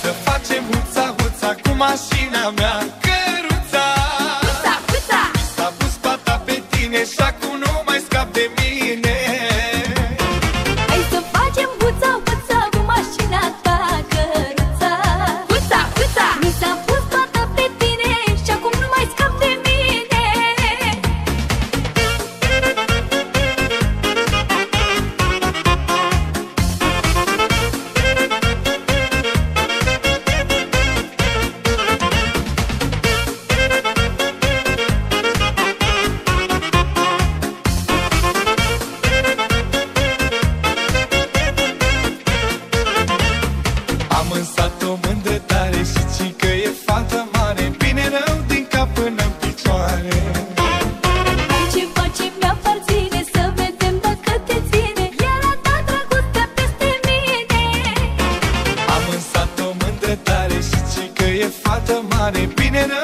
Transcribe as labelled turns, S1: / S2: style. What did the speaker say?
S1: să facem huța-huța cu mașina mea, căruța.
S2: Huța-huța!
S1: Mi s-a pus pata pe tine și acum nu mai scap de mine.
S2: Hai să facem huța-huța cu mașina ta, căruța. Huța-huța! Mi s-a pus pata pe tine și acum nu mai scap de mine.
S1: Am însat-o mândră tare și ci că e fată mare, bine rău din cap până în picioare.
S2: Hai ce face mi-aparține, să vedem dacă te ține, iar a ta dragostea peste mine.
S1: Am însat-o mândră tare și ci că e fată mare, bine rău